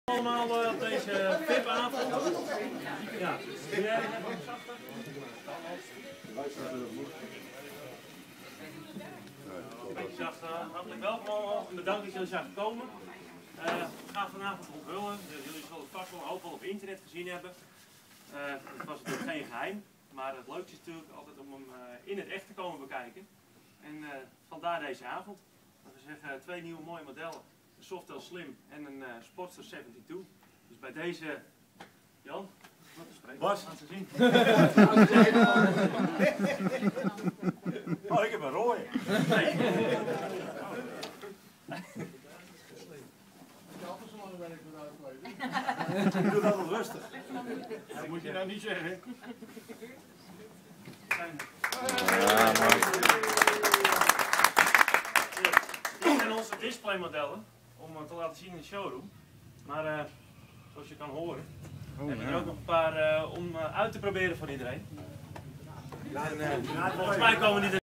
Allemaal op deze VIP-avond. Ja. Hartelijk welkom allemaal en bedankt dat jullie zijn gekomen. We gaan vanavond onthullen. Jullie zullen het vast wel een hoop op internet gezien hebben. Het was natuurlijk geen geheim, maar het leukste is natuurlijk altijd om hem in het echt te komen bekijken. En vandaar deze avond. We zeggen 2 nieuwe mooie modellen. Een Softail Slim en een Sportster 72. Dus bij deze, Jan, Bas, laat ze zien. Oh, ik heb een rode. Nee. Ik doe dat wel rustig. Dat moet je nou niet zeggen. Dit zijn onze displaymodellen om te laten zien in de showroom. Maar zoals je kan horen, heb ik er ook nog een paar om uit te proberen voor iedereen. En, volgens mij komen die er